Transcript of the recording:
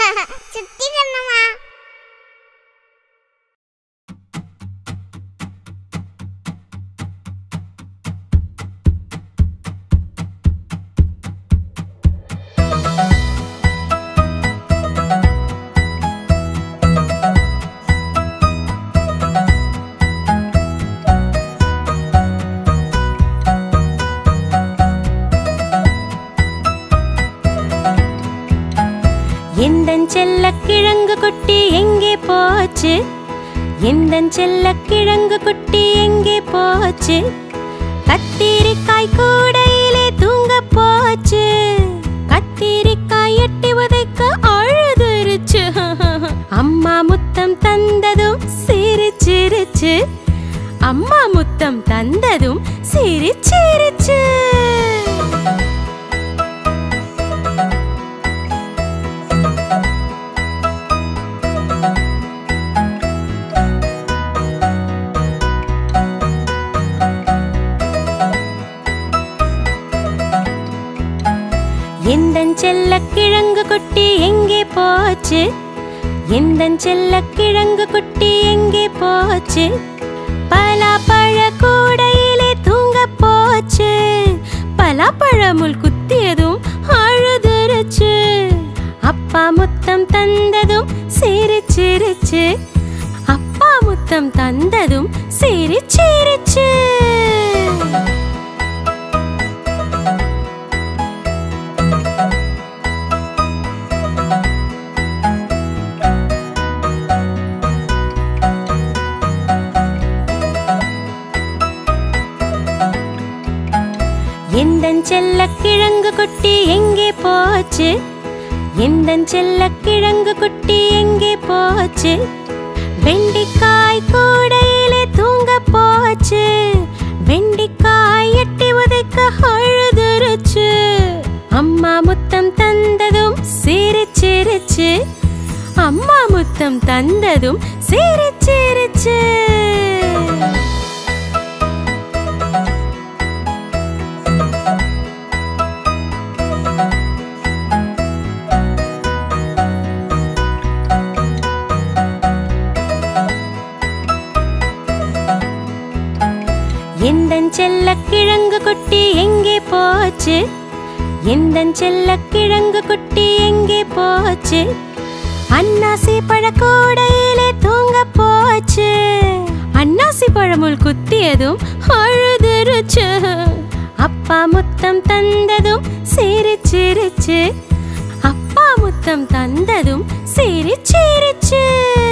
சுத்தி கண்ணம்மா. எந்தன் செல்லக் கிழங்கு குட்டி எங்கே போச்சு? எந்தன் செல்லக் கிழங்கு குட்டி எங்கே போச்சு? கத்திரிக்காய் கூடையிலே தூங்க போச்சு. கத்திரிக்காய் எட்டி உதைக்க அழுதுருச்சு. அம்மா முத்தம் தந்ததும் சிரிச்சிருச்சு. அம்மா முத்தம் தந்ததும் சிரிச்சிருச்சு. எந்தன் செல்லக் கிழங்கு குட்டி எங்கே போச்சு? எந்தன் செல்லக் கிழங்கு குட்டி எங்கே போச்சு? பலாப்பழ கூடையிலே தூங்க போச்சு. பலாப்பழமுள் குத்தியதும் அழுதுருச்சு. அப்பா முத்தம் தந்ததும் சிரிச்சிருச்சு. அப்பா முத்தம் தந்ததும் சிரிச்சிருச்சு. எந்தன் செல்லக் கிழங்கு குட்டி எங்கே போச்சு? எந்தன் செல்லக் கிழங்கு குட்டி எங்கே போச்சு? வெண்டிக்காய் கூடையிலே தூங்க போச்சு. வெண்டிக்காய் எட்டி உதைக்க அழுதுருச்சு. அம்மா முத்தம் தந்ததும் சிரிச்சிருச்சு. அம்மா முத்தம் தந்ததும் சிரிச்சிருச்சு. எந்தன் செல்லக் கிழங்கு குட்டி எங்கே போச்சு? எந்தன் செல்லக் கிழங்கு குட்டி எங்கே போச்சு? அன்னாசி பழ கூடையிலே தூங்க போச்சு. அன்னாசி பழமுள் குத்தியதும் அழுதுருச்சு. அப்பா முத்தம் தந்ததும் சிரிச்சிருச்சு. அப்பா முத்தம் தந்ததும் சிரிச்சிருச்சு.